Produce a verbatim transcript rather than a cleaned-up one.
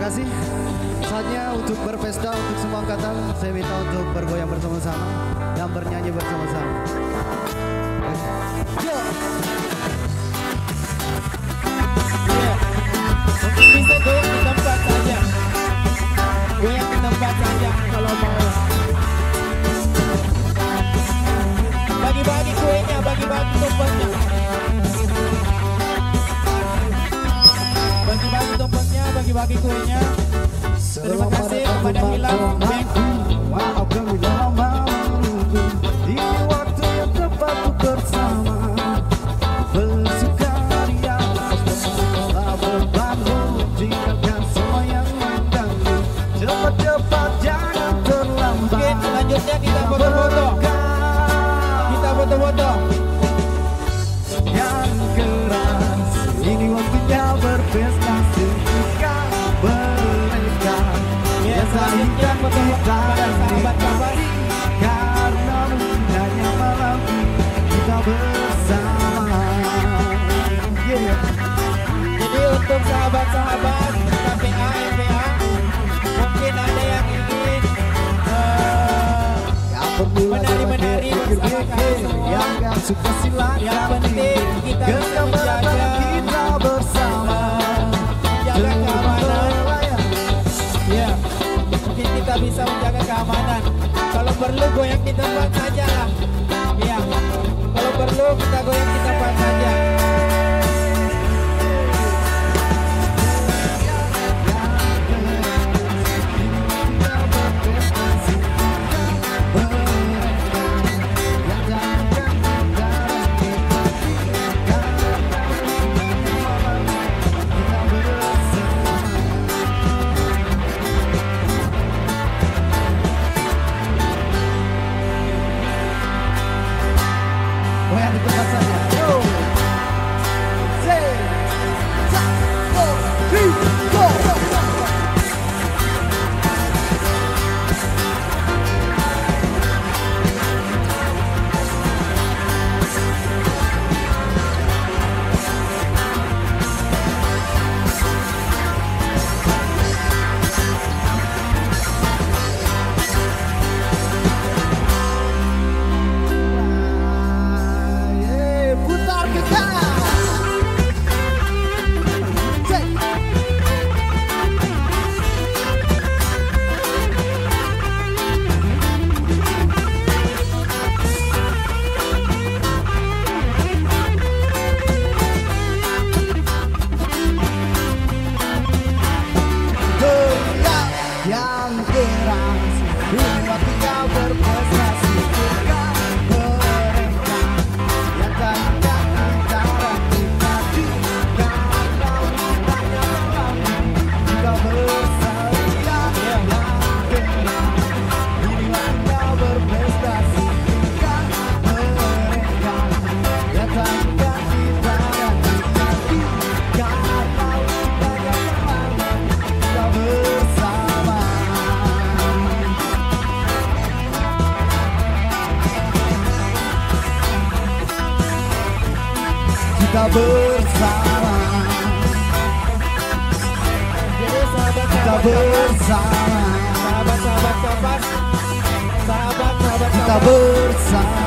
kasih. Saatnya untuk berpesta untuk semua angkatan. Saya minta untuk bergoyang bersama-sama dan bernyanyi bersama-sama. Yo. Bisa goyang di tempat saja. Goyang di tempat saja kalau mau. Bagi-bagi kuenya, bagi-bagi tumpengnya. Bagi-bagi tumpengnya, bagi-bagi kuenya. Terima kasih kepada Hilal. Maafkan bila lama menunggu. Ini waktu yang tepat untuk bersama. Bersukaria, tak berbanu. Tinggalkan semua yang mengganggu. Cepat-cepat jangan terlambat. Oke, selanjutnya kita foto-foto. Kita foto-foto. Yang keras, ini waktunya berpesta suka mereka. Selanjutnya foto-foto pada sahabat-sahabat. Karena mudahnya malam kita bersama. Yeah. Jadi untuk sahabat-sahabat K P A, M P A, mungkin ada yang ingin uh, menari-menari bersama kami semua. Yang gak suka silakan. Yang penting kita bisa menjaga kita bersama. Menjaga keamanan. Ya, mungkin kita bisa menjaga keamanan. Kalau perlu goyang di tempat saja lah. Ya, kalau perlu kita goyang di tempat saja. Goyang di tempat saja. Yo. Say. Satu, dua, tiga. Putar kita. Say. Goyang yang keras, ini waktunya berpesta suka mereka. Yang takkan kita kita juga kalau tanya malam kita bersedia. Yang keras, ini waktunya berpesta suka mereka. Yang takkan kita kita juga kalau tanya malam kita bersama. Kita bersama. Jadi sahabat-sahabat Kita bersama. sahabat-sahabat kapan? Sahabat-sahabat Kita kapan? bersama.